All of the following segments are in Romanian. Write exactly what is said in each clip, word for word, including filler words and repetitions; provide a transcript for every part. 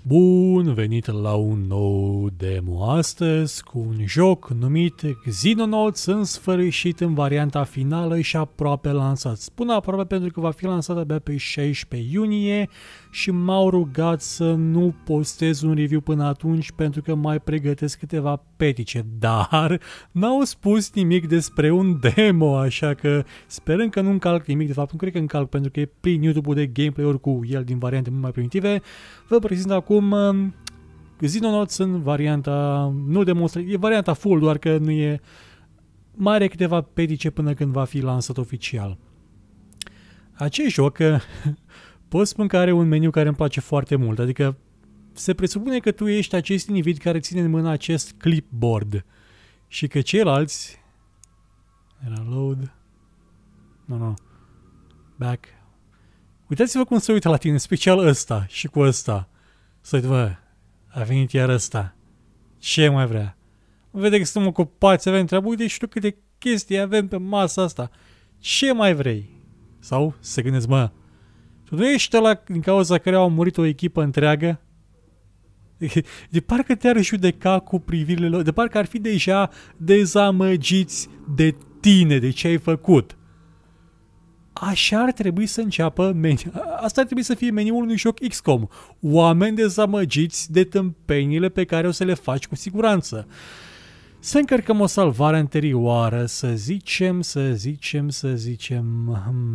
Bun venit la un nou demo astăzi cu un joc numit Xenonauts, în sfârșit în varianta finală și aproape lansat. Spun aproape pentru că va fi lansat abia pe șaisprezece iunie și m-au rugat să nu postez un review până atunci pentru că mai pregătesc câteva petice, dar n-au spus nimic despre un demo, așa că sperăm că nu încalc nimic. De fapt, nu cred că încalc pentru că e prin YouTube-ul de gameplay-uri cu el din variante mult mai primitive. Vă prezint acum uh, Xenonauts în varianta, nu demonstrativ, e varianta full, doar că nu e, mai are câteva petice până când va fi lansat oficial. Acest joc, pot spun că are un meniu care îmi place foarte mult, adică se presupune că tu ești acest individ care ține în mână acest clipboard și că ceilalți, era load, nu, no, nu, no. Back. Uitați-vă cum se uită la tine, special ăsta și cu ăsta. Să uite, bă, a venit iar ăsta. Ce mai vrea? Vede că suntem ocupați, avem treabă, uite și tu câte chestii avem pe masa asta. Ce mai vrei? Sau se gândesc, mă, tu nu ești ăla din cauza care au murit o echipă întreagă? De, de parcă te-ar judeca cu privirile lor, de parcă ar fi deja dezamăgiți de tine, de ce ai făcut. Așa ar trebui să înceapă meniu. Asta ar trebui să fie meniul unui joc X COM. Oameni dezamăgiți de tâmpenile pe care o să le faci cu siguranță. Să încercăm o salvare anterioară, să zicem, să zicem, să zicem...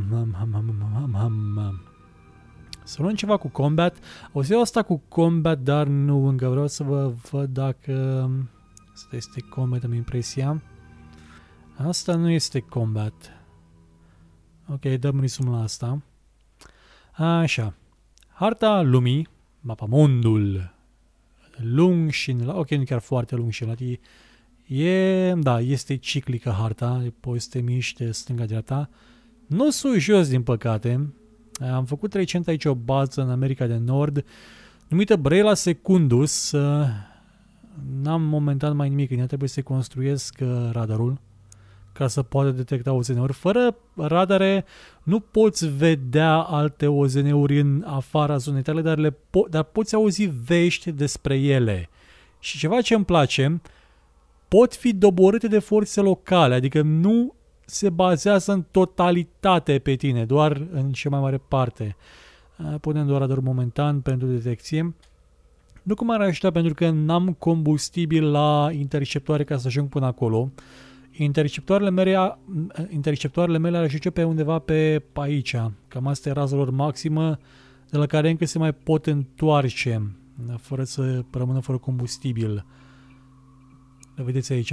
Să luăm ceva cu combat. O să iau asta cu combat, dar nu încă vreau să vă văd dacă... Asta este combat, am impresia. Asta nu este combat. Ok, dăm risum la asta. Așa. Harta lumii, mapamondul, lung și... Ok, nu chiar foarte lung și înalt. E, da, este ciclică harta, poți să te miști de stânga-dreapta. Nu sus jos, din păcate. Am făcut recent aici o bază în America de Nord, numită Brela Secundus. N-am momentan mai nimic, în ea trebuie să construiesc radarul ca să poată detecta O Z N-uri. Fără radare nu poți vedea alte O Z N-uri în afara zonei tale, dar, le po dar poți auzi vești despre ele. Și ceva ce îmi place, pot fi doborâte de forțe locale, adică nu se bazează în totalitate pe tine, doar în cea mai mare parte. Punem doar radarul momentan pentru detecție. Nu cum ar aștepta, pentru că n-am combustibil la interceptoare ca să ajung până acolo. Interceptoarele mele, interceptoarele mele ar ajunge pe undeva pe aici. Cam asta e raza lor maximă, de la care încă se mai pot întoarce, fără să rămână fără combustibil. Le vedeți aici?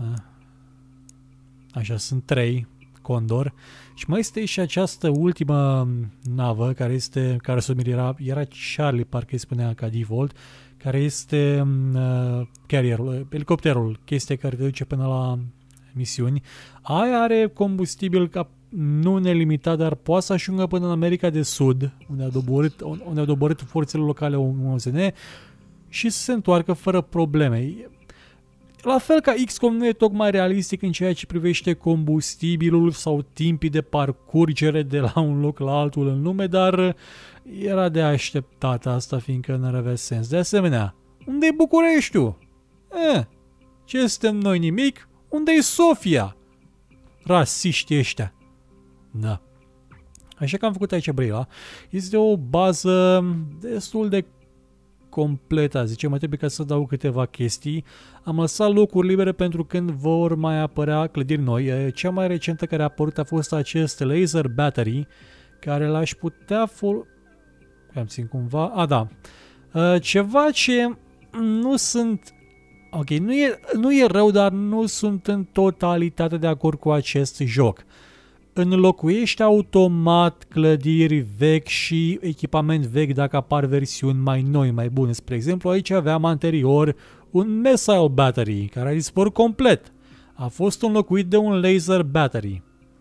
Așa, sunt trei Condor. Și mai este și această ultimă navă, care este, care se era, era Charlie, parcă îi spunea ca default, care este uh, carrierul, elicopterul, chestia care te duce până la misiuni. Aia are combustibil ca nu nelimitat, dar poate să ajungă până în America de Sud, unde a doborât, unde a doborât forțele locale O Z N și să se întoarcă fără probleme. La fel ca X COM nu e tocmai realistic în ceea ce privește combustibilul sau timpii de parcurgere de la un loc la altul în lume, dar era de așteptat asta, fiindcă nu avea sens. De asemenea, unde-i Bucureștiul? Eh, ce suntem noi nimic? Unde-i Sofia? Rasiștii ăștia. Da. Așa că am făcut aici Brela. Este o bază destul de completă, zice, mai trebuie ca să dau câteva chestii. Am lăsat locuri libere pentru când vor mai apărea clădiri noi. Cea mai recentă care a apărut a fost acest laser battery, care l-aș putea folosi... Am țin cumva... A, da. Ceva ce nu sunt... Ok, nu e, nu e rău, dar nu sunt în totalitate de acord cu acest joc. Înlocuiește automat clădiri vechi și echipament vechi dacă apar versiuni mai noi, mai bune. Spre exemplu, aici aveam anterior un missile battery, care a dispărut complet. A fost înlocuit de un laser battery.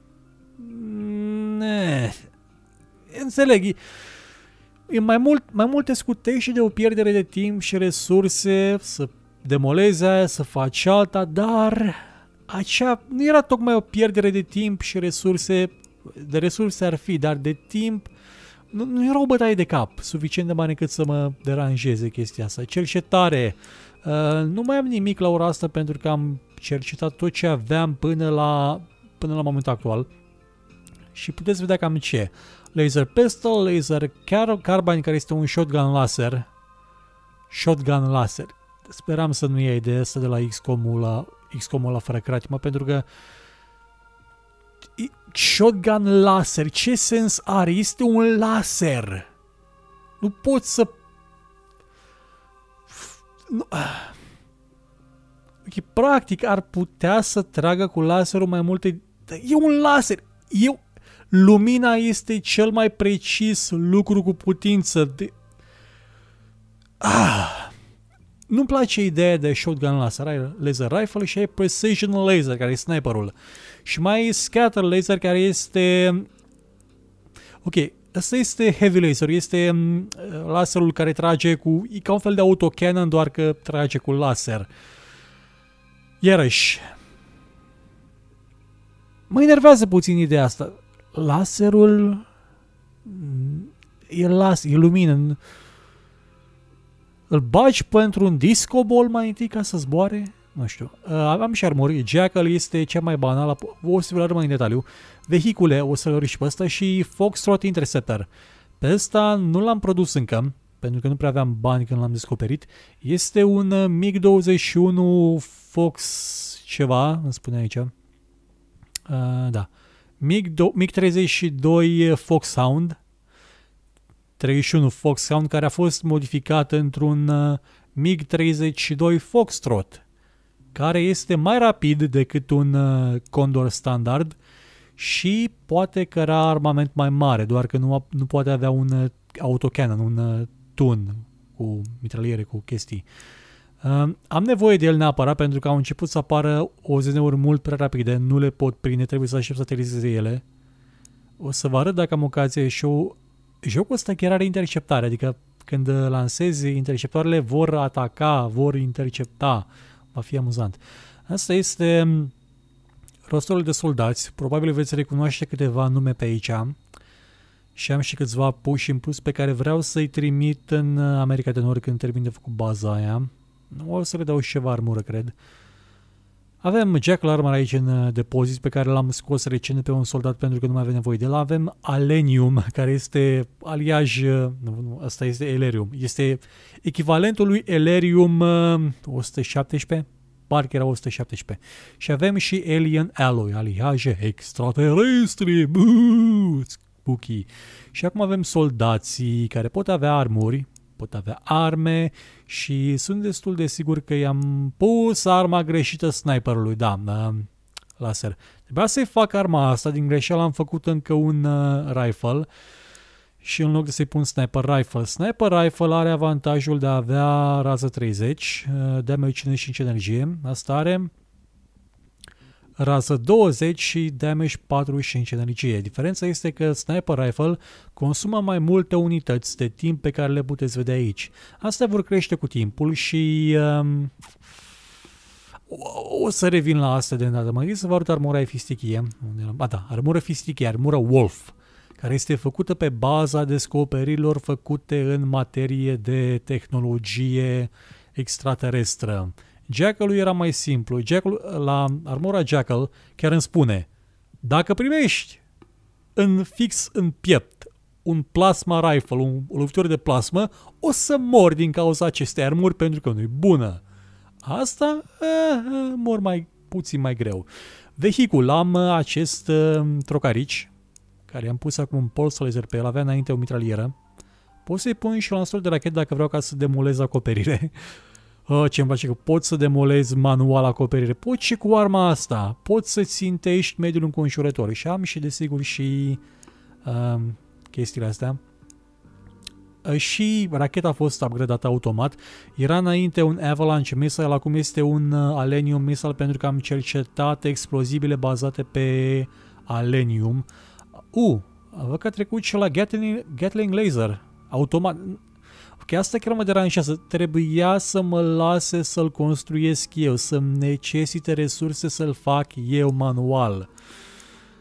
Ne. Înțeleg. E mai mult, mai mult te scutești de o pierdere de timp și resurse să demolezi aia, să faci alta, dar acea nu era tocmai o pierdere de timp și resurse, de resurse ar fi, dar de timp nu, nu era o bătaie de cap suficient de mare încât să mă deranjeze chestia asta. Cercetare. Uh, nu mai am nimic la ora asta pentru că am cercetat tot ce aveam până la, până la momentul actual. Și puteți vedea cam ce. Laser pistol, laser car carbine, care este un shotgun laser. Shotgun laser. Speram să nu iei de asta de la X COM-ul la, X COM-ul la fără cratimă, pentru că shotgun laser, ce sens are? Este un laser. Nu poți să... Nu. Okay, practic ar putea să tragă cu laserul mai multe... E un laser. E... Lumina este cel mai precis lucru cu putință. De... Ah. Nu-mi place ideea de shotgun laser. Ai laser rifle și ai precision laser, care e sniperul. Și mai ai scatter laser, care este... Ok, asta este heavy laser. Este um, laserul care trage cu... E ca un fel de autocannon, doar că trage cu laser. Iarăși... Mă enervează puțin ideea asta. Laserul... E las, e lumină. Îl bagi pentru un disco ball mai întâi ca să zboare? Nu știu. Uh, am și armuri. Jackal este cea mai banală. O să vă mai în detaliu. Vehicule, o să-l urmări și pe ăsta. Și Foxtrot Interceptor. Pe ăsta nu l-am produs încă, pentru că nu prea aveam bani când l-am descoperit. Este un MiG douăzeci și unu Fox ceva, îmi spune aici. Uh, da. MiG treizeci și doi Foxhound. treizeci și unu Foxhound, care a fost modificat într-un uh, MiG treizeci și doi Foxtrot, care este mai rapid decât un uh, Condor standard și poate căra armament mai mare, doar că nu, nu poate avea un uh, autocannon, un uh, tun cu mitraliere, cu chestii. Uh, am nevoie de el neapărat pentru că au început să apară O Z N-uri mult prea rapide, nu le pot prinde, trebuie să aștept să aterizeze ele. O să vă arăt dacă am ocazie și eu. Jocul ăsta chiar are interceptare, adică când lansezi, interceptoarele vor ataca, vor intercepta. Va fi amuzant. Asta este rostorul de soldați. Probabil veți recunoaște câteva nume pe aici. Și am și câțiva puși în plus pe care vreau să-i trimit în America de Nord când termin de făcut baza aia. O să le dau și ceva armură, cred. Avem Jackal Armor aici în depozit, pe care l-am scos recent pe un soldat pentru că nu mai avem nevoie de el. Avem Alenium, care este aliaj, nu, nu, asta este Elerium. Este echivalentul lui Elerium o sută șaptesprezece, parcă era o sută șaptesprezece. Și avem și Alien Alloy, aliaje extraterestri, spooky. Și acum avem soldații care pot avea armuri, pot avea arme și sunt destul de sigur că i-am pus arma greșită sniperului, da, uh, laser. Trebuia să-i fac arma asta, din greșeală am făcut încă un uh, rifle și în loc de să-i pun sniper rifle. Sniper rifle are avantajul de a avea rază treizeci, uh, damage cincizeci și cinci energie, asta are rază douăzeci și damage patruzeci și cinci energie. Diferența este că Sniper Rifle consumă mai multe unități de timp pe care le puteți vedea aici. Astea vor crește cu timpul și um, o, o să revin la asta de îndată. Mă gândesc să vă arăt armura fistichie. Ba da, armură fistichie, armură Wolf, care este făcută pe baza descoperirilor făcute în materie de tehnologie extraterestră. Jackal-ul era mai simplu. Jackal, la armura Jackal chiar îmi spune: dacă primești în fix în piept un plasma rifle, un, o lovitură de plasmă, o să mori din cauza acestei armuri pentru că nu-i bună. Asta eh, mor mai puțin mai greu. Vehicul, am acest uh, trocarici, care am pus acum un pulse laser pe el, avea înainte o mitralieră. Pot să-i pun și lansor de rachet dacă vreau ca să demolez acoperire. Oh, ce-mi place că poți să demolezi manual acoperire. Poți și cu arma asta. Poți să țintești mediul înconjurător. Și am și desigur și uh, chestiile astea. Uh, și racheta a fost upgradată automat. Era înainte un Avalanche Missile, acum este un uh, Alenium Missile pentru că am cercetat explozibile bazate pe Alenium. Uh, văd că a trecut și la Gatling, Gatling Laser. Automat. Ok, asta chiar mă deranjează. Trebuia să mă lase să-l construiesc eu, să-mi necesite resurse să-l fac eu manual.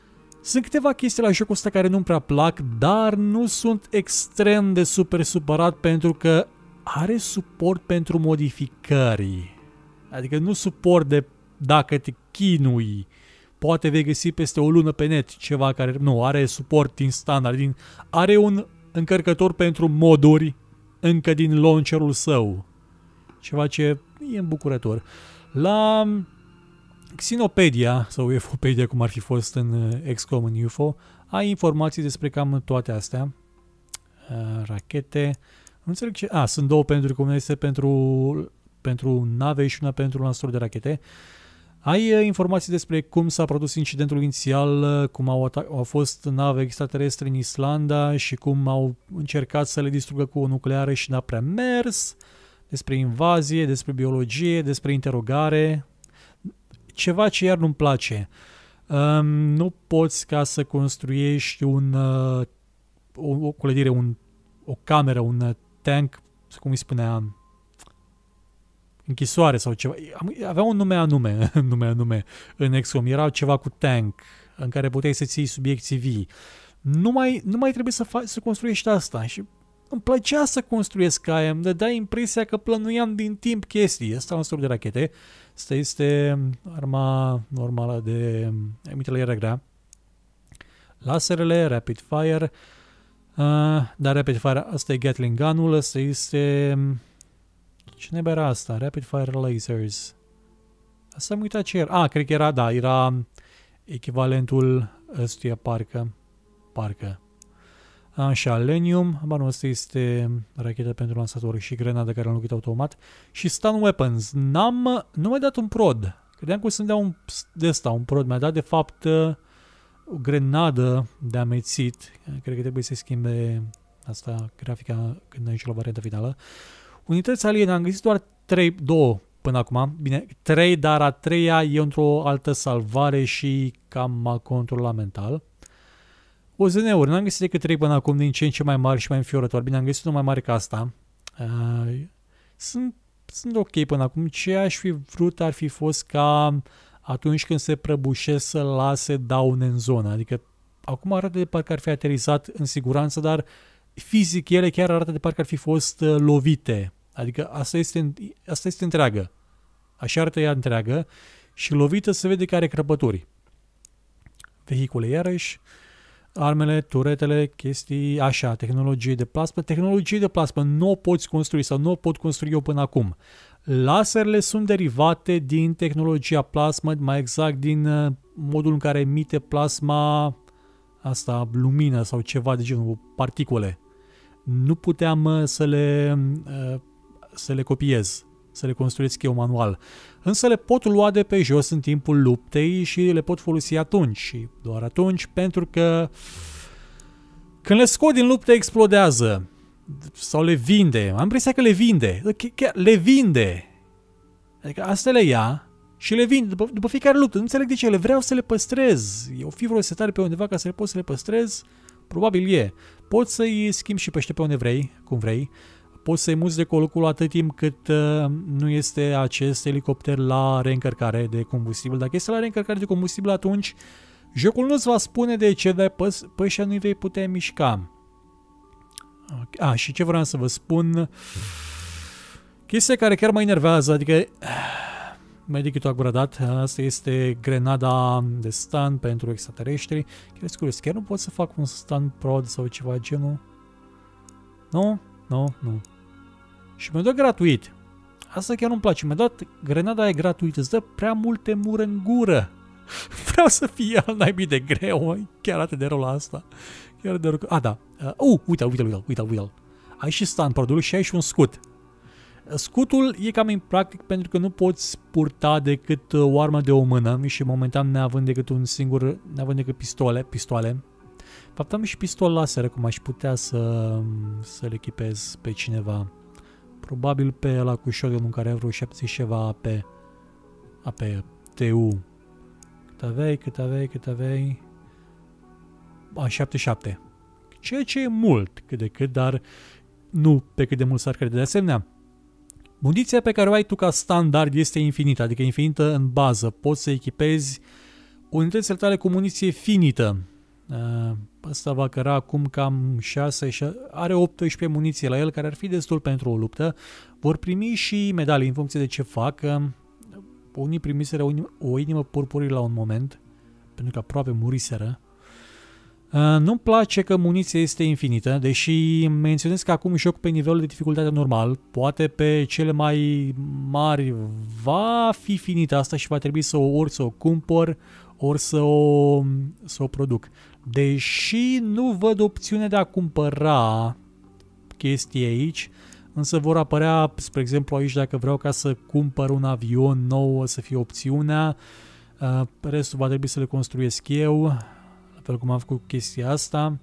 Sunt câteva chestii la jocul ăsta care nu-mi prea plac, dar nu sunt extrem de super supărat pentru că are suport pentru modificări. Adică nu suport de dacă te chinui, poate vei găsi peste o lună pe net ceva care... Nu, are suport din standard, din, are un încărcător pentru moduri încă din launcherul său. Ceva ce e îmbucurător. La Xenopedia, sau Ufopedia cum ar fi fost în X COM în U F O, ai informații despre cam toate astea. Rachete. Nu înțeleg ce... A, sunt două pentru cum este pentru, pentru nave și una pentru lansător de rachete. Ai informații despre cum s-a produs incidentul inițial, cum au, au fost nave extraterestre în Islanda și cum au încercat să le distrugă cu o nucleară și n-a prea mers, despre invazie, despre biologie, despre interogare, ceva ce iar nu-mi place. Um, nu poți ca să construiești un, uh, o, o clădire, un, o cameră, un uh, tank, cum îi spunea, închisoare sau ceva. Avea un nume anume, nume anume în X COM. Era ceva cu tank, în care puteai să ții subiecții vii. Nu mai, nu mai trebuie să, faci, să construiești asta. Și îmi plăcea să construiesc aia. Îmi dădea impresia că plănuiam din timp chestii. Asta e un stop de rachete. Asta este arma normală de mitralieră grea. Laserele, rapid fire. Uh, dar rapid fire, asta e Gatling gun-ul. Asta este... Ce nebe era asta? Rapid Fire Lasers. Asta am uitat ce era. Ah, cred că era, da, era echivalentul ăstuia, parcă. Parcă. Așa, Lenium. Banul ăsta este rachetă pentru lansator și grenadă care am înlocuit automat. Și Stun Weapons. N-am, nu mi-a dat un prod. Credeam că o să-mi dea un de ăsta, un prod. Mi-a dat, de fapt, o grenadă de amețit. Cred că trebuie să schimbe asta, grafica, când ajunge la varianta finală. Unități aliene, am găsit doar trei, două până acum. Bine, trei, dar a treia e într-o altă salvare și cam controla mental. O Z N-uri, n-am găsit decât trei până acum, din ce în ce mai mari și mai înfiorători. Bine, am găsit unul mai mare ca asta. Uh, sunt, sunt ok până acum. Ce aș fi vrut ar fi fost ca atunci când se prăbușesc să lase daune în zonă. Adică acum arată de parcă ar fi aterizat în siguranță, dar fizic ele chiar arată de parcă ar fi fost uh, lovite. Adică asta este, asta este întreagă. Așa arată ea întreagă și lovită se vede că are crăpături. Vehicule iarăși, armele, turetele, chestii, așa, tehnologie de plasmă. Tehnologie de plasmă nu o poți construi sau nu o pot construi eu până acum. Laserele sunt derivate din tehnologia plasmă, mai exact din uh, modul în care emite plasma asta, lumină sau ceva de genul, particule. Nu puteam să le, să le copiez, să le construiesc eu manual. Însă le pot lua de pe jos în timpul luptei și le pot folosi atunci. Și doar atunci, pentru că când le scot din luptă explodează. Sau le vinde. Am impresia că le vinde. Chiar le vinde. Adică asta le ia și le vinde după, după fiecare luptă. Nu înțeleg de ce. Le vreau să le păstrez. Eu fi vreo setare pe undeva ca să le pot să le păstrez. Probabil e. Poți să-i schimbi și pe ăștia pe unde vrei, cum vrei. Poți să-i muți de colo atât timp cât uh, nu este acest elicopter la reîncărcare de combustibil. Dacă este la reîncărcare de combustibil, atunci jocul nu-ți va spune de ce, dar pe, pe ăștia nu-i vei putea mișca. Okay. A, și ce vreau să vă spun... Chestia care chiar mă enervează, adică... Medicul agradat, asta este grenada de stun pentru extraterestri. Chiar este curios, chiar nu pot să fac un stun prod sau ceva genul? Nu? Nu, nu. Și mi-a dat gratuit. Asta chiar nu-mi place. Mi-a dat grenada aia gratuit. Îți dă prea multe mură în gură. Vreau să fie al naibii de greu. Chiar atât de rău la asta. Chiar de rău. A, da. Uh, uite-l, uite-l, uite-l, uite-l, uite-l. Ai și stun produl și ai și un scut. Scutul e cam impractic pentru că nu poți purta decât o armă de o mână și momentan neavând decât un singur, neavând decât pistole, pistoale. Fapt, am și pistol laser, cum aș putea să, să le echipez pe cineva. Probabil pe ăla cu shotgun în care vreo șaptezeci ceva pe A P T U. Cât aveai, cât aveai, cât aveai... A, șaptezeci și șapte. Ceea ce e mult, cât de cât, dar nu pe cât de mult s-ar crede. De asemenea, muniția pe care o ai tu ca standard este infinită, adică infinită în bază. Poți să echipezi unitățile tale cu muniție finită. Ăsta va căra acum cam șase, are optsprezece muniție la el, care ar fi destul pentru o luptă. Vor primi și medalii în funcție de ce fac. Unii primiseră o inimă purpurii la un moment, pentru că aproape muriseră. Nu-mi place că muniția este infinită, deși menționez că acum joc pe nivelul de dificultate normal. Poate pe cele mai mari va fi finită asta și va trebui să o ori să o cumpăr, ori să o, să o produc. Deși nu văd opțiune de a cumpăra chestii aici, însă vor apărea, spre exemplu aici, dacă vreau ca să cumpăr un avion nou, o să fie opțiunea. Restul va trebui să le construiesc eu, la fel cum am făcut chestia asta.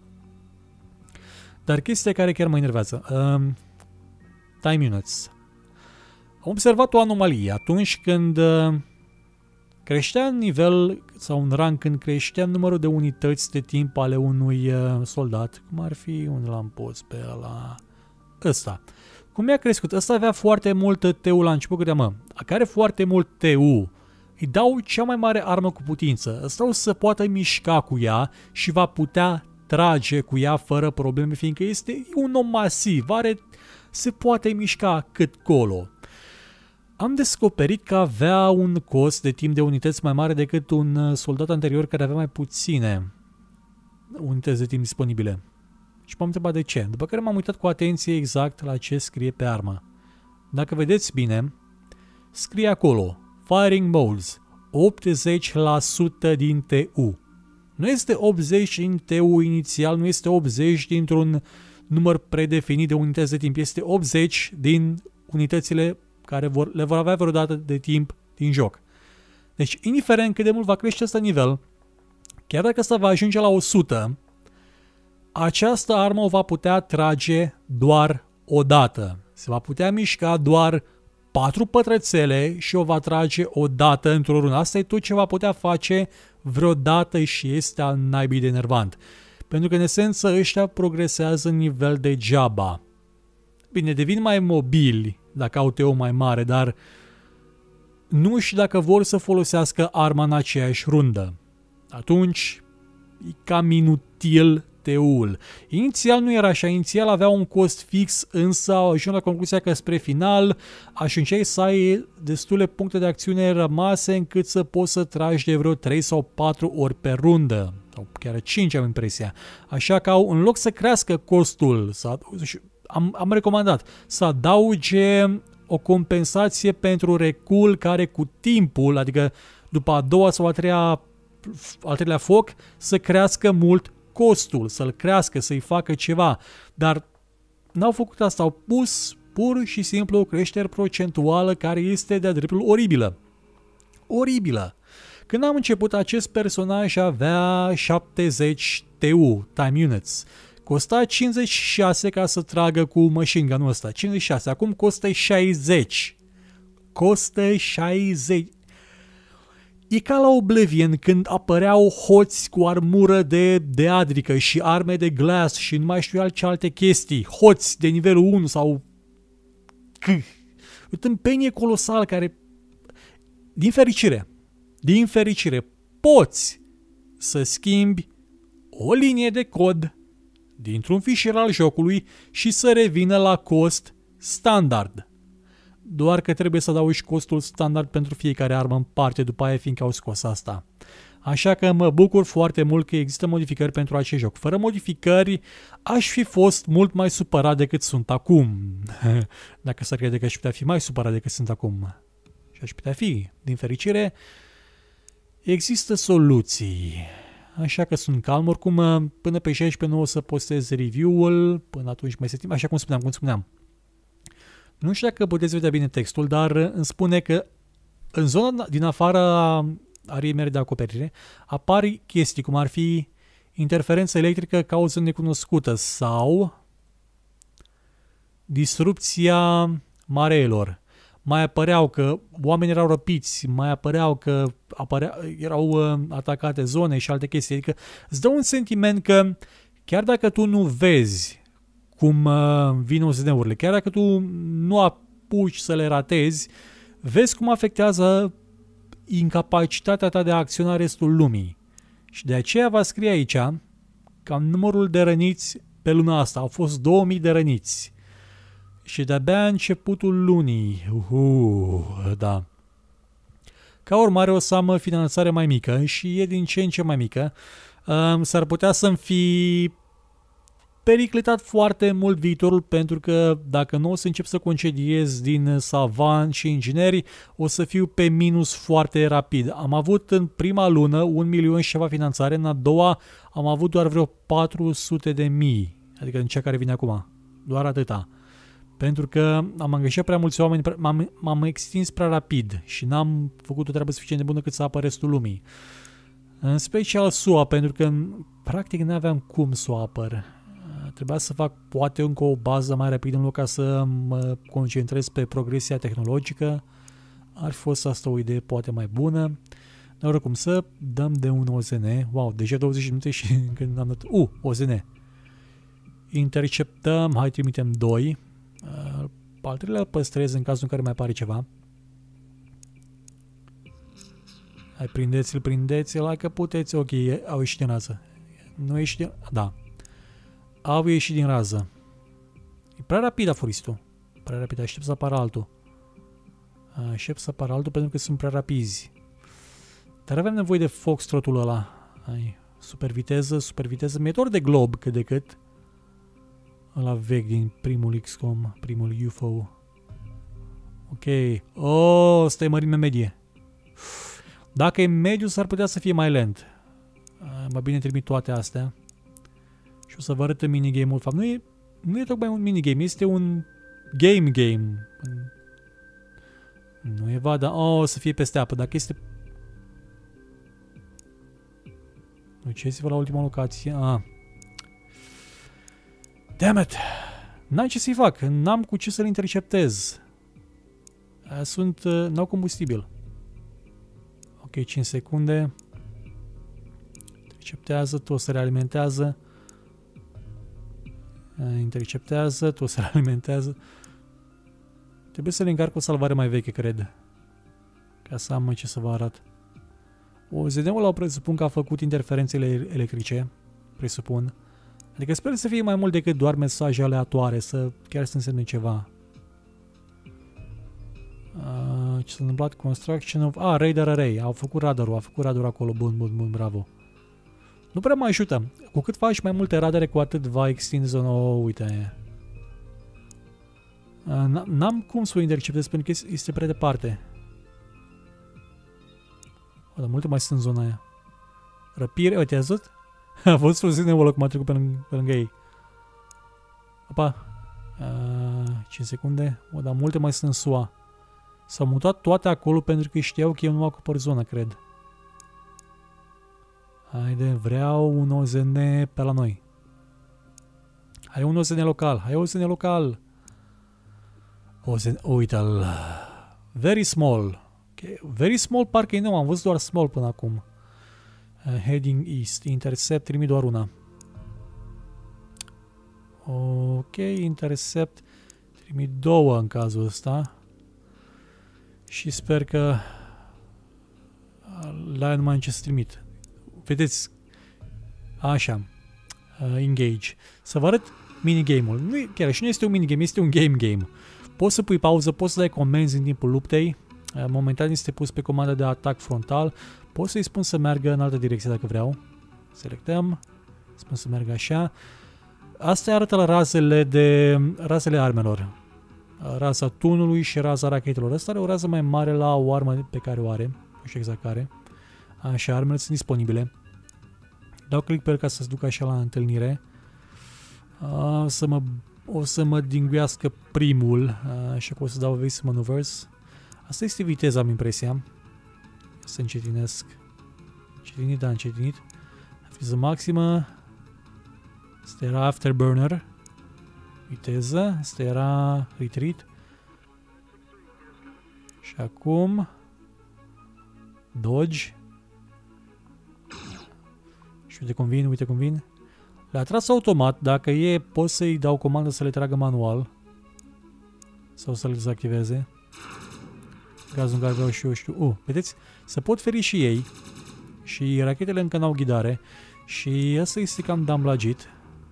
Dar chestia care chiar mă enervează. Uh, time units. Am observat o anomalie atunci când uh, creștea în nivel sau în rang, când creștea numărul de unități de timp ale unui uh, soldat, cum ar fi un lampoț pe ăla, ăsta. Cum i-a crescut? Ăsta avea foarte mult T U la început, câte mă, care foarte mult T U. Îi dau cea mai mare armă cu putință. Ăsta o să poată mișca cu ea și va putea trage cu ea fără probleme, fiindcă este un om masiv, are, se poate mișca cât colo. Am descoperit că avea un cost de timp de unități mai mare decât un soldat anterior care avea mai puține unități de timp disponibile. Și m-am întrebat de ce. După care m-am uitat cu atenție exact la ce scrie pe armă. Dacă vedeți bine, scrie acolo Firing Modes, optzeci la sută din T U. Nu este optzeci din T U inițial, nu este optzeci dintr-un număr predefinit de unități de timp, este optzeci din unitățile care vor, le vor avea vreodată de timp din joc. Deci, indiferent cât de mult va crește acest nivel, chiar dacă asta va ajunge la o sută, această armă o va putea trage doar o dată. Se va putea mișca doar patru pătrățele și o va trage o dată într-o rundă. Asta e tot ce va putea face vreodată și este al naibii de enervant. Pentru că, în esență, ăștia progresează în nivel degeaba. Bine, devin mai mobili dacă au T U mai mare, dar nu și dacă vor să folosească arma în aceeași rundă. Atunci, e cam inutil T U-ul. Inițial nu era așa, inițial avea un cost fix, însă au ajuns la concluzia că spre final ajungeai să ai destule puncte de acțiune rămase încât să poți să tragi de vreo trei sau patru ori pe rundă. Sau chiar cinci, am impresia. Așa că au, în loc să crească costul, să, am, am recomandat să adauge o compensație pentru recul care cu timpul, adică după a doua sau a treia, al treilea foc, să crească mult costul, să-l crească, să-i facă ceva. Dar n-au făcut asta, au pus pur și simplu o creștere procentuală care este de-a dreptul oribilă. Oribilă. Când am început, acest personaj avea șaptezeci T U, Time Units. Costa cincizeci și șase ca să tragă cu machine gun-ul ăsta. cincizeci și șase. Acum costă șaizeci. Costă șaizeci. E ca la Oblivion când apăreau hoți cu armură de, de adrică și arme de glass și nu mai știu ce alte chestii. Hoți de nivelul unu sau... O tâmpenie colosal care... Din fericire, din fericire, poți să schimbi o linie de cod dintr-un fișier al jocului și să revină la cost standard. Doar că trebuie să adaugi costul standard pentru fiecare armă în parte după aia, fiindcă au scos asta. Așa că mă bucur foarte mult că există modificări pentru acest joc. Fără modificări aș fi fost mult mai supărat decât sunt acum. Dacă s-ar crede că aș putea fi mai supărat decât sunt acum. Și aș putea fi. Din fericire, există soluții. Așa că sunt calm. Oricum, până pe șaisprezece nu o să postez review-ul. Până atunci mai se timp. Așa cum spuneam, cum spuneam. Nu știu dacă puteți vedea bine textul, dar îmi spune că în zona din afara ariei mele de acoperire apar chestii cum ar fi interferență electrică cauză necunoscută sau disrupția mareelor. Mai apăreau că oamenii erau răpiți, mai apăreau că apărea, erau uh, atacate zone și alte chestii. Adică îți dă un sentiment că chiar dacă tu nu vezi cum uh, vin O S D-urile, chiar dacă tu nu apuci să le ratezi, vezi cum afectează incapacitatea ta de a acționa restul lumii. Și de aceea va scrie aici cam numărul de răniți pe luna asta. Au fost două mii de răniți. Și de-abia începutul lunii. Uhu, da. Ca urmare o să am finanțare mai mică și e din ce în ce mai mică. Um, s-ar putea să-mi fi periclitat foarte mult viitorul, pentru că dacă nu o să încep să concediez din savan și ingineri, o să fiu pe minus foarte rapid. Am avut în prima lună un milion și ceva finanțare, în a doua am avut doar vreo patru sute de mii, adică în cea care vine acum. Doar atâta. Pentru că am angajat prea mulți oameni, m-am extins prea rapid și n-am făcut o treabă suficient de bună cât să apă restul lumii. În special S U A, pentru că practic nu aveam cum să o apăr. Trebuia să fac poate încă o bază mai rapidă în loc ca să mă concentrez pe progresia tehnologică. Ar fi fost asta o idee poate mai bună. Dar oricum, să dăm de un O Z N. Wow, deja douăzeci de minute și încă n-am dat... Uh, O Z N. Interceptăm, hai trimitem doi. Uh, al treilea îl păstrez în cazul în care mai apare ceva. Hai, prindeți-l, prindeți-l, hai că puteți. Ok, au ieșit din rază. Nu ieșit din... Da. Au ieșit din rază. E prea rapid a furistul. Prea rapid, aștept să apară altul. Aștept să apară altul pentru că sunt prea rapizi. Dar avem nevoie de foxtrotul ăla. Hai, super viteză, super viteză. Mi-e dor de glob cât de cât. Ăla vechi din primul X COM, primul U F O. Ok. Oh, ăsta e mărime medie. Dacă e mediu, s-ar putea să fie mai lent. Mai bine trimit toate astea. Și o să vă arăt minigame-ul. Fapt, nu e, nu e tocmai un minigame, este un game game. Nu e vada. Oh, o să fie peste apă. Dacă este... Duceți-vă la ultima locație. Ah. Damn it! N-am ce să-i fac. N-am cu ce să-l interceptez. Sunt... N-au combustibil. Ok, cinci secunde. Interceptează, tot se realimentează. Interceptează, tot se realimentează. Trebuie să le încarc o salvare mai veche, cred. Ca să am ce să vă arăt. O Z N-ul ăla presupun că a făcut interferențele electrice. Presupun. Adică sper să fie mai mult decât doar mesaje aleatoare, să chiar să însemne ceva. Uh, ce s-a întâmplat? Construction of... Ah, Radar Array. Au făcut radarul, a făcut radarul acolo. Bun, bun, bun, bravo. Nu prea mă ajută. Cu cât faci mai multe radare, cu atât va extinde zona. Oh, uite. Uh, N-am cum să o interceptez pentru că este prea departe. O, dar multe mai sunt în zona aia. Răpire, uite, ai văzut? A fost folosit ăla cum a trecut pe lângă, pe lângă ei. Opa. Uh, cinci secunde. O, dar multe mai sunt în S U A. S-au mutat toate acolo pentru că știau că eu nu acopăr zona, cred. Haide, vreau un O Z N pe la noi. Hai un O Z N local, hai un O Z N local. O Z N, uite-l. Very small. Okay. Very small parcă e nou, am văzut doar small până acum. Uh, heading east, intercept, trimit doar una. Ok, intercept, trimit două în cazul ăsta. Și sper că la aia nu mai am ce să trimit. Vedeți? Așa. Uh, engage. Să vă arăt minigame-ul. Nu e, chiar și nu este un minigame, este un game game. Poți să pui pauză, poți să dai comenzi în timpul luptei. Uh, momentan este pus pe comanda de atac frontal. Poți să-i spun să meargă în altă direcție dacă vreau. Selectăm. Spun să meargă așa. Asta arată la razele de razele armelor. Raza tunului și raza rachetelor. Asta are o rază mai mare la o armă pe care o are. Nu știu exact care. Așa, armele sunt disponibile. Dau click pe el ca să se ducă așa la întâlnire. Uh, să mă, o să mă dinguiască primul. Uh, așa că o să dau Evasive Maneuvers. Asta este viteza, am impresia. Să încetinesc. Încetinit, da, încetinit. Viteză maximă. Asta era Afterburner. Viteză. Asta era Retreat. Și acum Dodge. Și uite cum vin, uite cum vin. Le-a tras automat. Dacă e, pot să-i dau comandă să le tragă manual. Sau să le dezactiveze. În cazul în care vreau și eu știu. Uh, vedeți? Se pot feri și ei. Și rachetele încă n-au ghidare. Și asta este cam damblagit.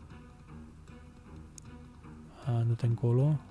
Du-te încolo.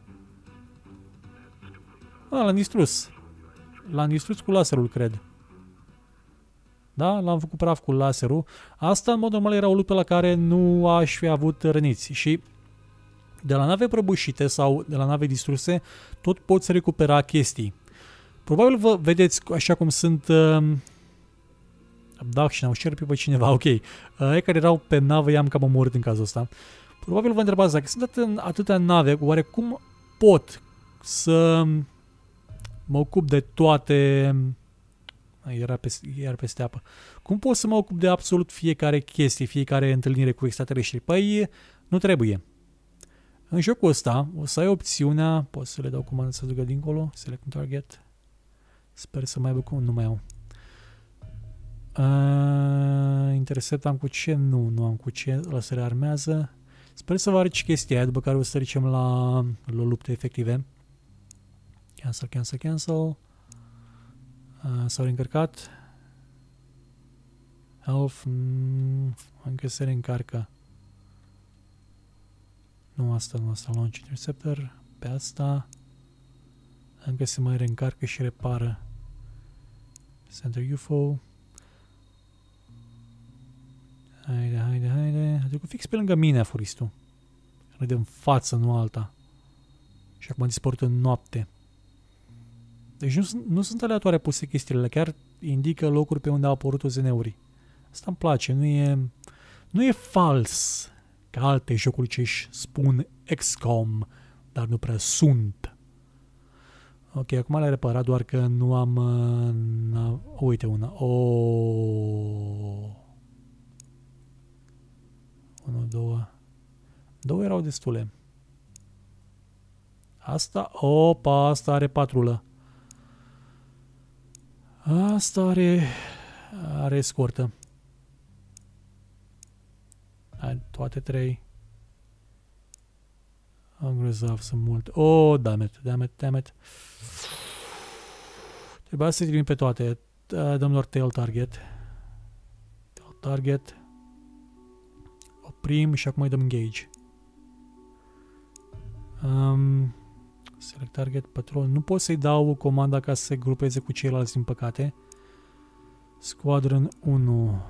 A, l-am distrus. L-am distrus cu laserul, cred. Da? L-am făcut praf cu laserul. Asta, în mod normal, era o luptă la care nu aș fi avut răniți. Și de la nave prăbușite sau de la nave distruse, tot poți recupera chestii. Probabil vă vedeți așa cum sunt... Uh, abduction, au șerpi pe cineva, ok. Uh, ei care erau pe navă i-am cam omorât în cazul ăsta. Probabil vă întrebați, dacă sunt atât, atâtea nave, oare cum pot să mă ocup de toate... Era peste, iar peste apă. Cum pot să mă ocup de absolut fiecare chestie, fiecare întâlnire cu extraterestri? Păi, nu trebuie. În jocul ăsta o să ai opțiunea, pot să le dau comandă să ducă dincolo, select un target. Sper să mai aibă cum, nu mai au. Uh, intercept am cu ce? Nu, nu am cu ce, la se rearmează. Sper să vă arăt și chestia aia, după care o să trecem la, la lupte efective. Cancel, cancel, cancel. Uh, S-au reîncărcat. Health, mm, încă se reîncarcă. Nu asta, nu asta, Launch Interceptor. Pe asta. Încă se mai reîncarcă și repară. Center U F O. Haide, haide, haide. A trecut fix pe lângă mine, afuristul. Râde în față, nu alta. Și acum a dispărut în noapte. Deci nu, nu sunt aleatoare puse chestiile, chiar indică locuri pe unde au apărut O Z N-uri. Asta îmi place, nu e, nu e fals ca alte jocuri ce își spun X COM, dar nu prea sunt. Ok, acum l-a reparat, doar că nu am... Uh, uite una. Oh. Unu, două. Două erau destule. Asta, opa, asta are patrulă. Asta are, are escortă. Hai, toate trei. Am grozav, sunt multe. Oh, dammit, dammit, dammit. Trebuia să trimit pe toate. Dăm doar tail target. Tail target. Oprim și acum îi dăm engage. Um, select target, patrol. Nu pot să-i dau comanda ca să se grupeze cu ceilalți, din păcate. Squadron unu.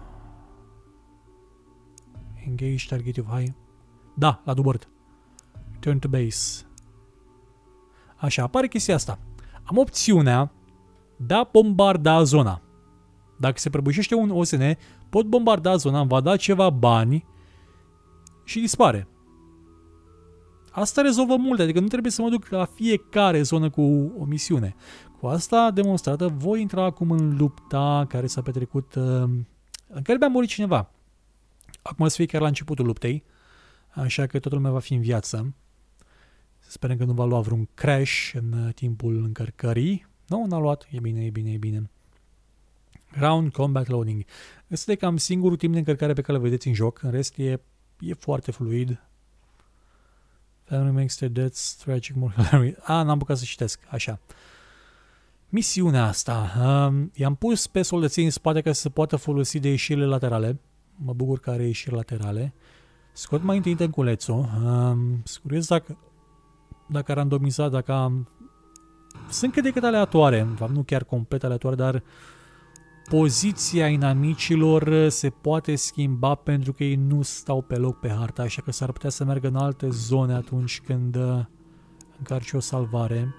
Engage target of high. Da, la dubărt. Turn to base. Așa, apare chestia asta. Am opțiunea de a bombarda zona. Dacă se prăbușește un O S N, pot bombarda zona, îmi va da ceva bani și dispare. Asta rezolvă multe, adică nu trebuie să mă duc la fiecare zonă cu o misiune. Cu asta demonstrată, voi intra acum în lupta care s-a petrecut, în care mi-a murit cineva. Acum o să fie chiar la începutul luptei, așa că toată lumea va fi în viață. Sperăm că nu va lua vreun crash în timpul încărcării. Nu, n-a luat. E bine, e bine, e bine. Ground Combat Loading. Este cam singurul timp de încărcare pe care îl vedeți în joc. În rest e, e foarte fluid. Family makes their deaths tragic more hilarious. Ah, n-am bucat să citesc. Așa. Misiunea asta. Um, I-am pus pe soldății în spate ca să se poată folosi de ieșirile laterale. Mă bucur că are ieșiri laterale. Scot mai întâi tânculețul. Um, Scuriez dacă dacă randomizat, dacă am... Sunt cât de cât aleatoare, nu chiar complet aleatoare, dar poziția inamicilor se poate schimba pentru că ei nu stau pe loc pe harta, așa că s-ar putea să meargă în alte zone atunci când încarci o salvare.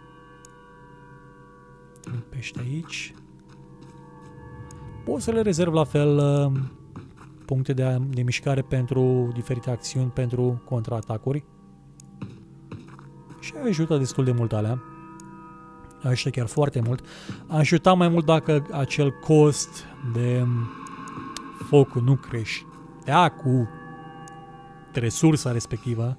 Pește aici. Pot să le rezerv la fel puncte de, de mișcare pentru diferite acțiuni, pentru contraatacuri. Și ajută destul de mult alea. Ajută chiar foarte mult. Ajuta mai mult dacă acel cost de foc nu creștea cu resursa respectivă.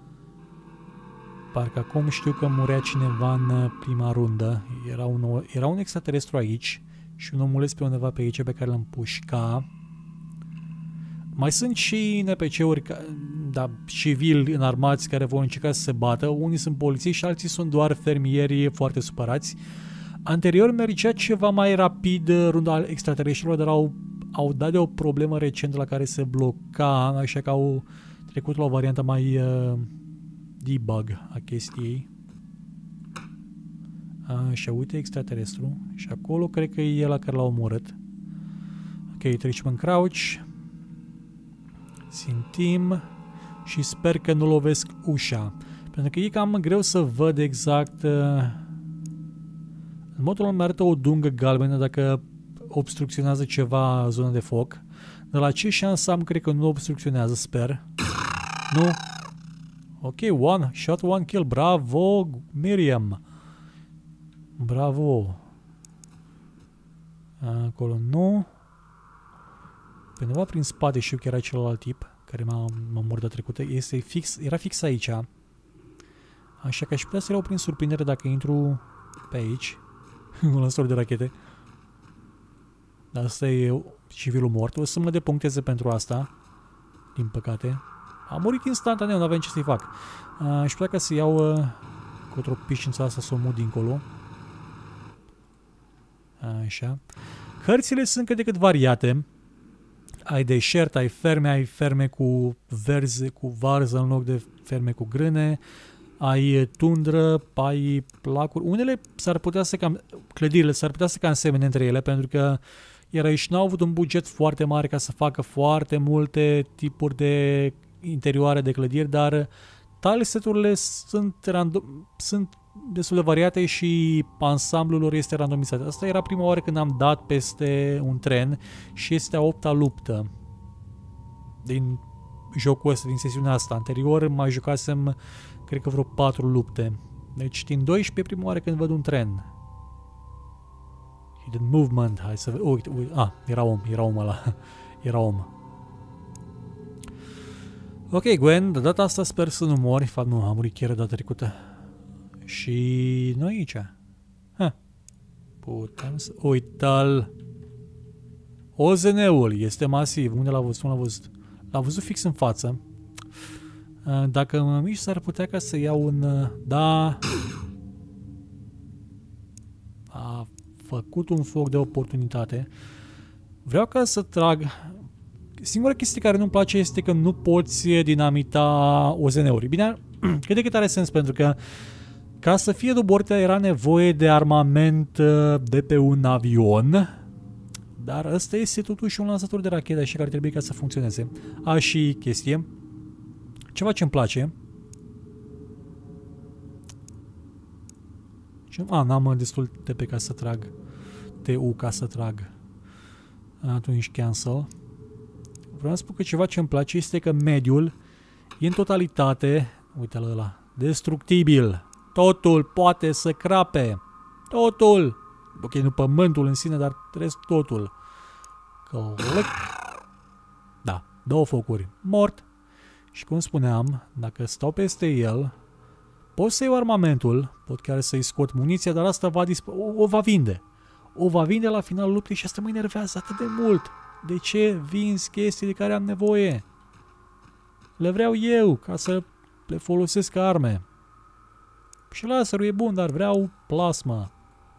Parcă acum știu că murea cineva în prima rundă. Era un, era un extraterestru aici și un omuleț pe undeva pe aici pe care l-am pușca. Mai sunt și N P C-uri, da, civili înarmați care vor încerca să se bată. Unii sunt polițiști și alții sunt doar fermieri foarte supărați. Anterior mergea ceva mai rapid runda extraterestrilor, dar au au dat de o problemă recent la care se bloca, așa că au trecut la o variantă mai uh, debug a chestiei. Așa, uite extraterestru. Și acolo cred că e el care l-a omorât. Ok, trecem în crouch. Țintim. Și sper că nu lovesc ușa. Pentru că e cam greu să văd exact... Uh, în modul ăla mi arătă o dungă galbenă dacă obstrucționează ceva zona de foc. Dar la ce șansă am, cred că nu obstrucționează, sper. Nu. Ok, one shot, one kill. Bravo, Miriam. Bravo. Acolo nu. Pe undeva prin spate știu că era celălalt tip care m-a omorât de trecută. Este fix, era fix aici. Așa că aș putea să iau prin surprindere dacă intru pe aici. Un lansor de rachete. Dar asta e civilul mort. O să mă depuncteze pentru asta. Din păcate. A murit instantaneu, nu aveam ce să-i fac. Aș putea ca să iau uh, cu o pișința asta să o mut dincolo. Așa. Hărțile sunt cât de cât variate. Ai deșert, ai ferme, ai ferme cu verze, cu varză în loc de ferme cu grâne. Ai tundră, ai lacuri. Unele s-ar putea să cam... Clădirile s-ar putea să cam semene între ele, pentru că iar aici n-au avut un buget foarte mare ca să facă foarte multe tipuri de interioare de clădiri, dar tileset-urile sunt, random, sunt destul de variate și ansamblul lor este randomizat. Asta era prima oară când am dat peste un tren și este a opta luptă din jocul ăsta, din sesiunea asta. Anterior mai jucasem, cred că vreo patru lupte. Deci din doisprezece prima oară când văd un tren. Hidden movement, hai să vedem. Uite, uite, ah, era om, era om ăla. Era om. Ok, Gwen, de data asta sper să nu mori. Fapt, nu, am murit chiar data trecută. Și noi aici. Ha. Putem să... Uita-l. O Z N-ul este masiv. Unde l-a văzut? Nu l-a văzut. L-a văzut fix în față. Dacă mă mișc, s-ar putea ca să iau un... Da. A făcut un foc de oportunitate. Vreau ca să trag... Singura chestie care nu-mi place este că nu poți dinamita O Z N-uri. Bine, cât de cât are sens, pentru că ca să fie doborâtă era nevoie de armament de pe un avion, dar ăsta este totuși un lansator de rachete și care trebuie ca să funcționeze. A, și chestie. Ceva ce-mi place. A, n-am destul de pe ca să trag. T U ca să trag. Atunci cancel. Vreau să spun că ceva ce-mi place este că mediul e în totalitate, uite-l ăla, destructibil. Totul poate să crape. Totul. Ok, nu pământul în sine, dar rest totul. Călăc. Da, două focuri. Mort. Și cum spuneam, dacă stau peste el, pot să iau armamentul, pot chiar să-i scot muniția, dar asta va o, o va vinde. O va vinde la finalul luptei și asta mă enervează atât de mult. De ce vinzi chestii de care am nevoie? Le vreau eu, ca să le folosesc ca arme. Și laserul e bun, dar vreau plasmă.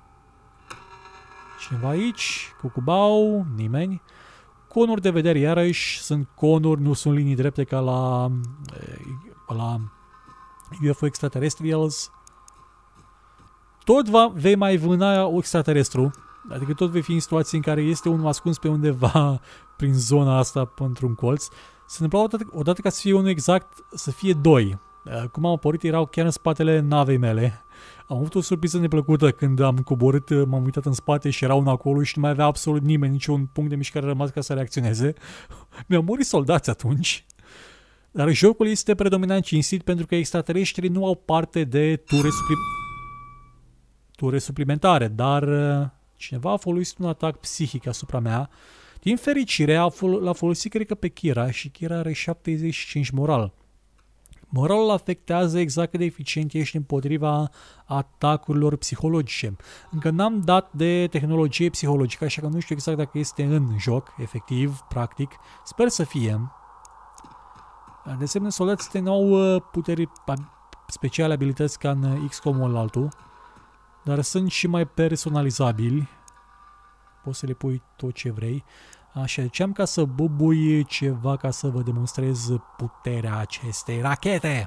Cineva aici? Cucubau? Nimeni? Conuri de vedere, iarăși sunt conuri, nu sunt linii drepte ca la, la U F O extraterrestrials. Tot va, vei mai vâna extraterestru. Adică tot vei fi în situații în care este unul ascuns pe undeva prin zona asta pentru-un colț. Se întâmpla odată, odată ca să fie unul exact, să fie doi. Cum am apărut, erau chiar în spatele navei mele. Am avut o surpriză neplăcută când am coborât, m-am uitat în spate și era unul acolo și nu mai avea absolut nimeni, niciun punct de mișcare rămas ca să reacționeze. Mi-au murit soldați atunci. Dar jocul este predominant cinstit pentru că extraterestrii nu au parte de ture, supli... ture suplimentare, dar cineva a folosit un atac psihic asupra mea. Din fericire l-a fol folosit, cred că pe Kira, și Kira are șaptezeci și cinci moral. Moralul afectează exact cât de eficient ești împotriva atacurilor psihologice. Încă n-am dat de tehnologie psihologică, așa că nu știu exact dacă este în joc, efectiv, practic. Sper să fie. De asemenea, soldații nu au puteri speciale, abilități ca în X COM-ul altul, dar sunt și mai personalizabili. Poți să le pui tot ce vrei. Așa, ziceam ca să bubui ceva ca să vă demonstrez puterea acestei rachete.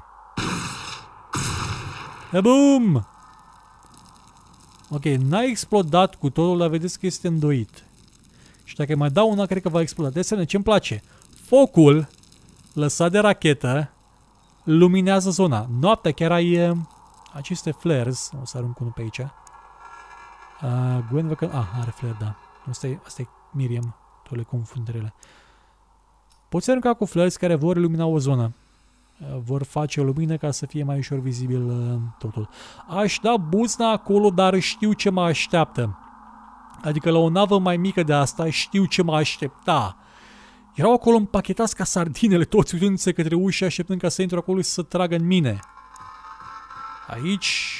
Bum! Ok, n-a explodat cu totul, dar vedeți că este îndoit. Și dacă mai dau una, cred că va exploda. De asemenea, ce-mi place? Focul lăsat de rachetă luminează zona. Noaptea chiar ai uh, aceste flares. O să arunc unul pe aici. Uh, Gwen, că... Ah, are flare, da. Asta e, asta e Miriam. Toate confundările. Poți arunca cu flares care vor ilumina o zonă. Uh, vor face o lumină ca să fie mai ușor vizibil uh, totul. Aș da buzna acolo, dar știu ce mă așteaptă. Adică la o navă mai mică de asta știu ce mă aștepta. Erau acolo împachetați ca sardinele, toți uitându-se către ușă, așteptând ca să intru acolo și să tragă în mine. Aici...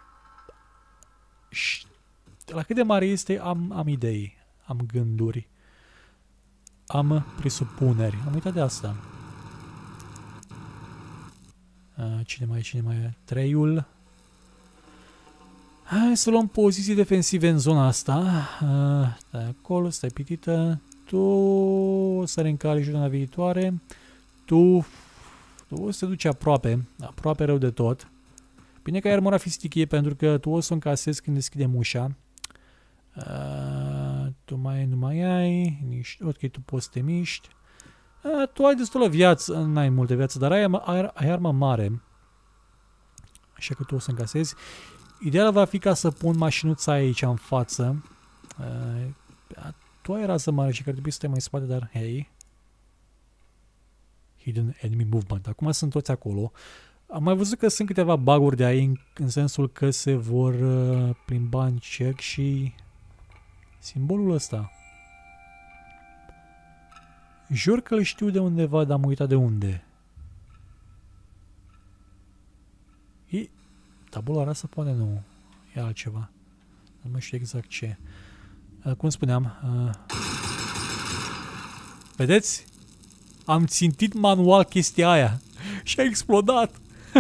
La cât de mare este, am, am idei, am gânduri, am presupuneri. Am uitat de asta. Cine mai e, cine mai e? Treiul. Hai să luăm poziții defensive în zona asta. Stai acolo, stai pitită. Tu o să reîncali și data viitoare. Tu, tu o să te duci aproape, aproape rău de tot. Bine că ai armura fistichie pentru că tu o să o încasezi când deschidem ușa. Uh, tu mai nu mai ai. Nici, ok, tu poți să te miști. Uh, tu ai destulă viață, n-ai multe viață, dar ai, ai, ai armă mare. Așa că tu o să încasezi. Ideea va fi ca să pun mașinuța aici în față. Uh, tu ai rază mare și că ar trebui să te mai spate, dar hei. Hidden enemy movement. Acum sunt toți acolo. Am mai văzut că sunt câteva bug-uri de aici, în, în sensul că se vor uh, plimba în cerc și simbolul ăsta. Jur că îl știu de undeva, dar am uitat de unde. E tabula rasă, poate nu. E altceva. Nu mai știu exact ce. Uh, cum spuneam. Uh, vedeți? Am țintit manual chestia aia. Și a explodat.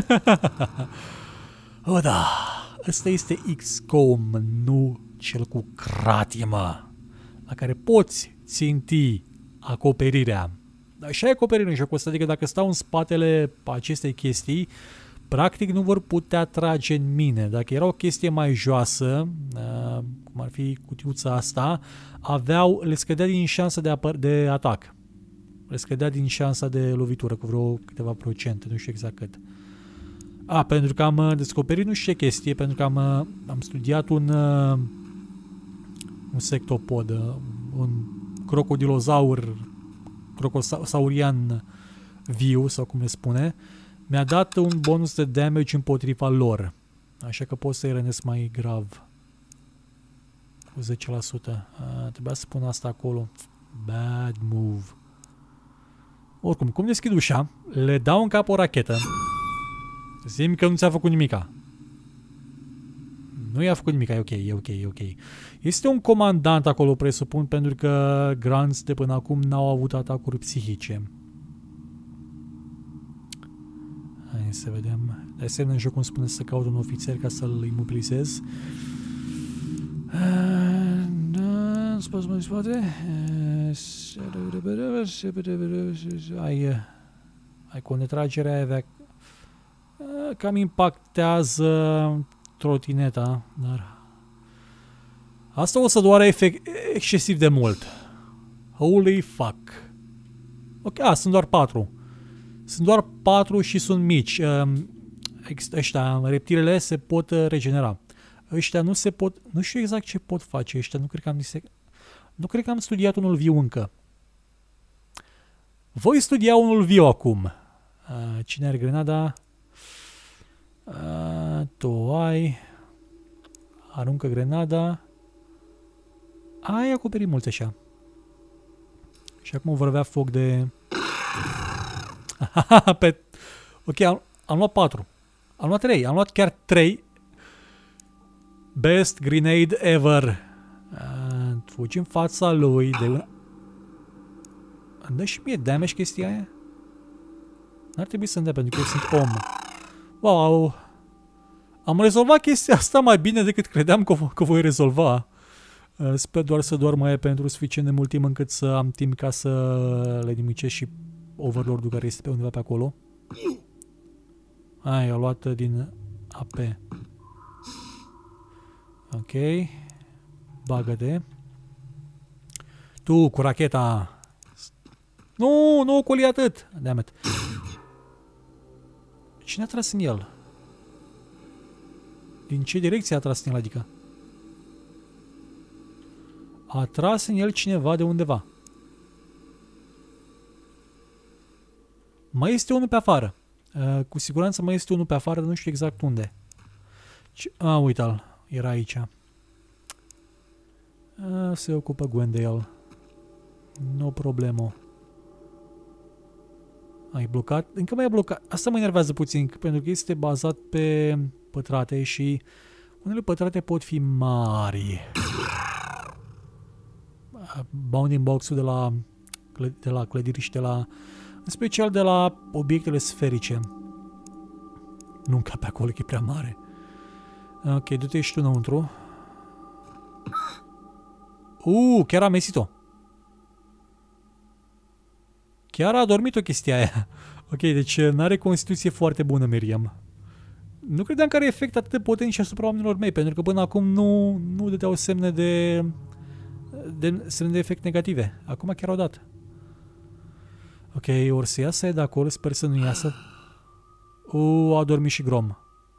O, da. Ăsta este X COM, nu cel cu cratimă, la care poți ținti acoperirea. Dar și ai acoperire în jocul ăsta, adică dacă stau în spatele acestei chestii, practic nu vor putea trage în mine. Dacă era o chestie mai joasă, uh, cum ar fi cutiuța asta, aveau, le scădea din șansa de, de atac. Le scădea din șansa de lovitură cu vreo câteva procente, nu știu exact cât. A, pentru că am descoperit nu știu ce chestie, pentru că am, am studiat un, un sectopod, un crocodilozaur, crocosaurian viu, sau cum le spune. Mi-a dat un bonus de damage împotriva lor. Așa că pot să-i rănesc mai grav. Cu zece la sută. A, trebuia să pun asta acolo. Bad move. Oricum, cum deschid ușa, le dau în cap o rachetă. Zi-mi că nu ți-a făcut nimica. Nu i-a făcut nimica, e ok, e ok, e ok. Este un comandant acolo, presupun, pentru că Grants de până acum n-au avut atacuri psihice. Hai să vedem. De asemenea, în joc îmi spune să caut un ofițer ca să-l imobilizez. Ai, ai cu netragerea aia avea... Cam impactează trotineta, dar... Asta o să doare efect excesiv de mult. Holy fuck. Ok, a, sunt doar patru. Sunt doar patru și sunt mici. Ăștia, reptilele se pot regenera. Ăștia nu se pot... Nu știu exact ce pot face ăștia. Nu cred că am, dise... nu cred că am studiat unul viu încă. Voi studia unul viu acum. Cine are grenada? Uh, tu ai. Aruncă grenada. Ai acoperit mulți așa. Și acum vor avea foc de... Pe... Ok, am, am luat patru. Am luat trei. Am luat chiar trei. Best grenade ever. Uh, fugi în fața lui de una... Îmi dă și mie damage chestia aia? N-ar trebui să-mi dea pentru că eu sunt om. Wow! Am rezolvat chestia asta mai bine decât credeam că o, că voi rezolva. Uh, sper doar să doarmă pentru suficient de mult timp încât să am timp ca să le nimicesc și Overlord-ul care este pe undeva pe acolo. Aia, a luat din A P. Ok. Bagă-te. Tu, cu racheta. Nu, nu ocoli atât. Dammit. Cine a tras în el? Din ce direcție a tras în el, adică? A tras în el cineva de undeva. Mai este unul pe afară. Uh, cu siguranță mai este unul pe afară, dar nu știu exact unde. Ce... A, uite-l. Era aici. A, se ocupă Gwen de el. No problemă. Ai blocat? Încă mai e blocat. Asta mă enervează puțin, pentru că este bazat pe pătrate și unele pătrate pot fi mari. Bounding box-ul de la, de la clădiri și de la... în special de la obiectele sferice. Nu încă pe acolo, că e prea mare. Ok, du-te și tu înăuntru. Uuu, chiar a mesit-o. Chiar a adormit o chestia aia. Ok, deci n-are constituție foarte bună, Miriam. Nu credeam că are efect atât de potent și asupra oamenilor mei, pentru că până acum nu, nu dădeau semne de, de, semne de efect negative. Acum chiar au dat. Ok, ori să iasă de acolo, sper să nu iasă. Uuu, a dormit și Grom.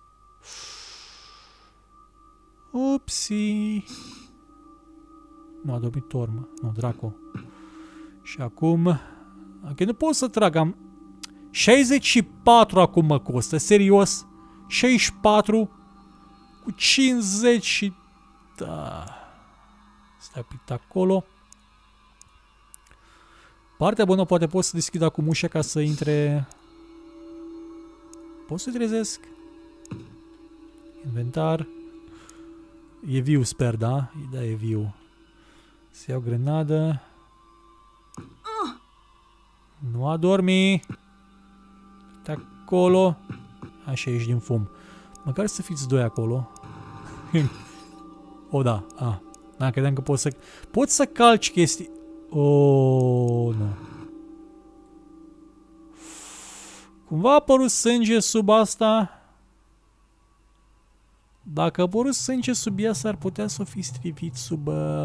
Upsi. Nu, a dormit Torm. Nu, Draco. Și acum... ok, nu pot să trag, am... șaizeci și patru acum mă costă, serios? șaizeci și patru cu cincizeci și... da... stai pic acolo. Partea bună, poate pot să deschid acum ușa ca să intre... pot să trezesc? Inventar. E viu, sper, da? Da, e viu. Să iau grenadă. Nu adormi. De acolo. Așa, ești din fum. Măcar să fiți doi acolo. O, da. Ah. Da, credeam că pot să... pot să calci chestii. Oh, nu. Cumva a apărut sânge sub asta. Dacă a apărut sânge sub ea, s-ar putea să o fi strivit sub... Uh...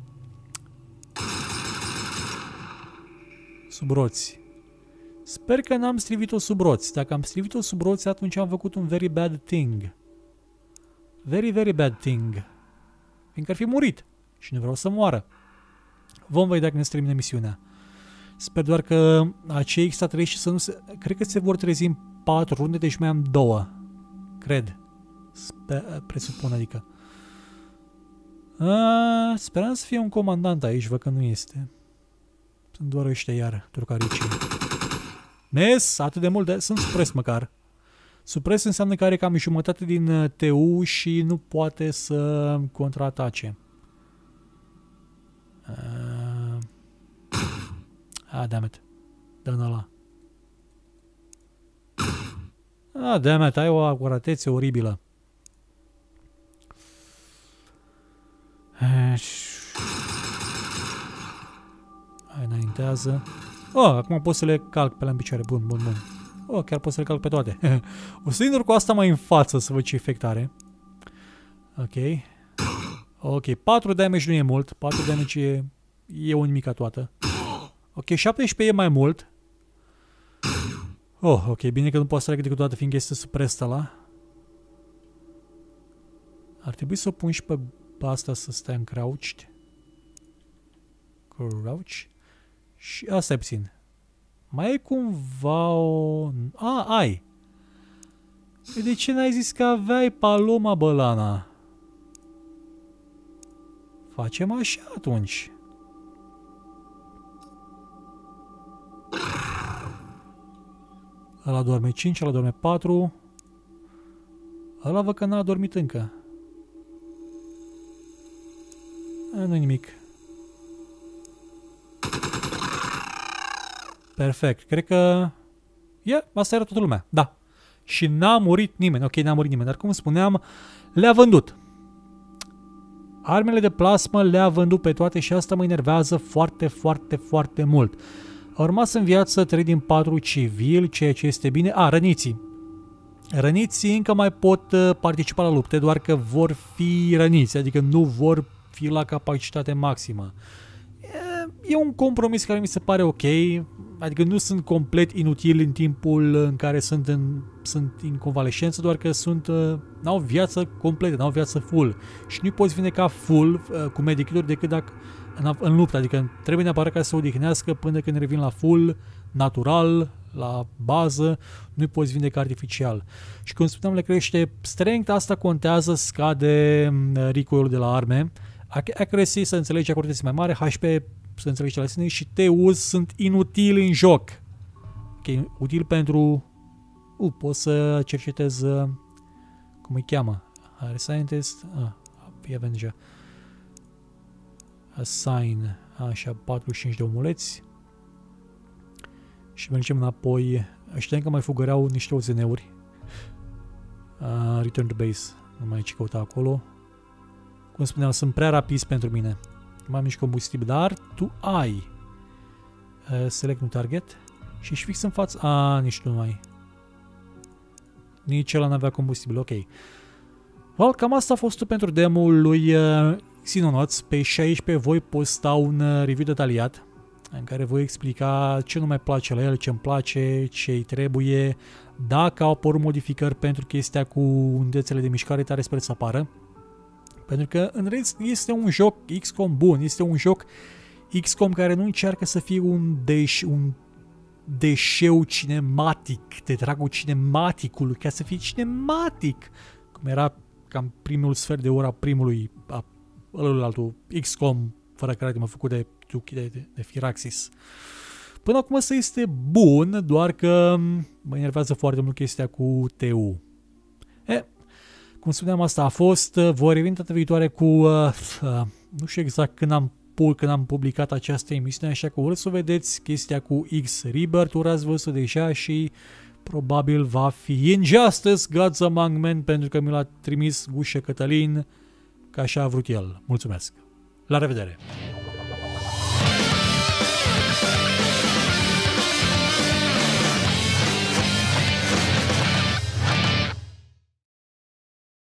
sub roți. Sper că n-am strivit-o sub roți. Dacă am strivit-o sub roți, atunci am făcut un very bad thing. Very, very bad thing. Fiindcă ar fi murit. Și nu vreau să moară. Vom vedea când se termină misiunea. Sper doar că acei extraterestri să nu se... cred că se vor trezi în patru runde, deci mai am două. Cred. Sper, presupun, adică. A, speram să fie un comandant aici, văd că nu este. Sunt doar ăștia iar, turcaricii. Mes, atât de mult de... sunt supres măcar. Supres înseamnă că are cam jumătate din T U și nu poate să contraatace. Uh... Ah, dammit. Dă-n ăla. Ah, dammit, ai o acuratețe oribilă. Hai, înaintează. Oh, acum pot să le calc pe la în picioare. Bun, bun, bun. Oh, chiar pot să le calc pe toate. O să intru cu asta mai în față să văd ce efect are. Ok. Ok, patru damage nu e mult. patru damage e, e o nimica toată. Ok, șaptesprezece e mai mult. Oh, ok, bine că nu poate să trec decât toată fiindcă este supres ăla. Ar trebui să o pun și pe asta să stai în crouched. Crouch. Și asta e puțin. Mai e cumva o... A, ai. De ce n-ai zis că aveai Paloma Bălana? Facem așa atunci. Ăla dorme cinci, ăla dorme patru. Ăla văd că n-a dormit încă. Nu nimic. Perfect. Cred că... Yeah, asta era toată lumea. Da. Și n-a murit nimeni. Ok, n-a murit nimeni. Dar cum spuneam, le-a vândut. Armele de plasmă le-a vândut pe toate și asta mă enervează foarte, foarte, foarte mult. Au rămas în viață trei din patru civili, ceea ce este bine. A, răniții. Răniții încă mai pot participa la lupte, doar că vor fi răniți, adică nu vor fi la capacitate maximă. E un compromis care mi se pare ok, adică nu sunt complet inutili în timpul în care sunt în, sunt în convalescență, doar că sunt, n-au viață completă, n-au viață full. Și nu poți vindeca full cu medikituri decât dacă în, în luptă, adică trebuie neapărat ca să se odihnească până când revin la full, natural, la bază, nu poți vindeca artificial. Și cum spuneam, le crește strength, asta contează, scade recoil de la arme, accuracy, să înțelegi acuratețe mai mare, H P, să înțelegi la sine, și T U sunt inutili în joc. Ok, util pentru... Uh, poți să cercetez... Uh, cum îi cheamă? Are Scientist? Ah, e avem deja. Assign. Așa, patruzeci și cinci de omuleți. Și mergem înapoi. Ăștia încă mai fugăreau niște O Z N-uri. Uh, return to base. Nu mai ce căuta acolo. Cum spuneam, sunt prea rapizi pentru mine. Mai am nici combustibil, dar tu ai. Uh, select new target. Și ești fix în față. A, nici tu nu ai. Nici ăla n-avea combustibil, ok. Well, cam asta a fost pentru demo-ul lui uh, Xenonauts. Pe șaisprezece voi posta un uh, review detaliat în care voi explica ce nu mai place la el, ce îmi place, ce îi trebuie, dacă au apărut modificări pentru chestia cu undețele de mișcare, tare sper să apară. Pentru că, în rest, este un joc X COM bun, este un joc X COM care nu încearcă să fie un, deș, un deșeu cinematic, de dragul cinematicului, ca să fie cinematic, cum era cam primul sfert de ora primului, a ălălaltul X COM, fără care m-a făcut de, de, de, de Firaxis. Până acum ăsta este bun, doar că mă enervează foarte mult chestia cu T U. E, cum spuneam, asta a fost. Voi reveni data viitoare cu... Uh, uh, nu știu exact când am, când am publicat această emisiune, așa că vreți să vedeți chestia cu X Rebirth, ori ați văzut deja și probabil va fi Injustice Gods Among Men, pentru că mi l-a trimis Gușă Cătălin, că așa a vrut el. Mulțumesc! La revedere!